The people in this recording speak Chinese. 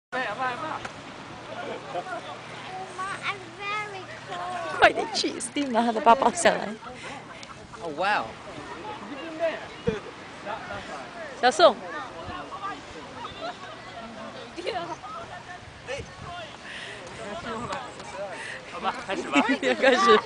快点去 ，Steve 拿他的包包下来。 Oh wow！ 小宋。 好吧，开始吧。 开始。